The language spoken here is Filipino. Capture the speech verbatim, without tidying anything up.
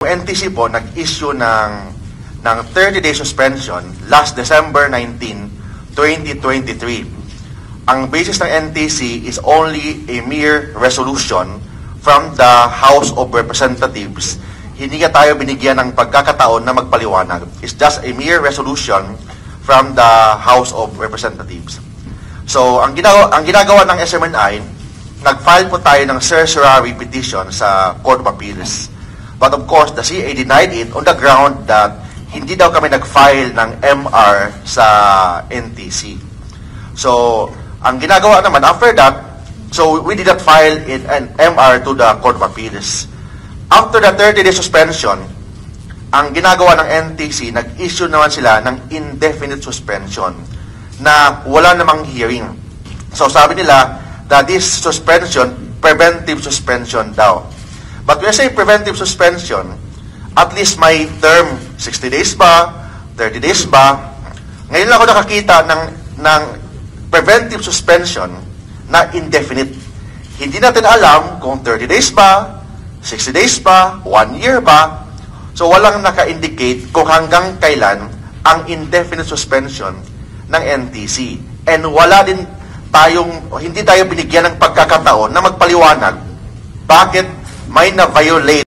N T C po nag-issue ng, ng thirty day suspension last December nineteenth, twenty twenty-three. Ang basis ng N T C is only a mere resolution from the House of Representatives. Hindi nga tayo binigyan ng pagkakataon na magpaliwanag. It's just a mere resolution from the House of Representatives. So, ang ginagawa, ang ginagawa ng S M N I, nag-file po tayo ng certiorari petition sa Court of Appeals. But of course, the C A denied it on the ground that hindi daw kami nag-file ng M R sa N T C. So, ang ginagawa naman after that, so we did not file it an M R to the Court of Appeals. After the thirty day suspension, ang ginagawa ng N T C, nag-issue naman sila ng indefinite suspension na wala namang hearing. So sabi nila that this suspension, preventive suspension daw. But when I say preventive suspension, at least may term, sixty days ba, thirty days ba. Ngayon lang ako nakakita ng, ng preventive suspension na indefinite. Hindi natin alam kung thirty days ba, sixty days ba, one year ba. So walang naka-indicate kung hanggang kailan ang indefinite suspension ng N T C. And wala din tayong, hindi tayo binigyan ng pagkakataon na magpaliwanag bakit may na-violate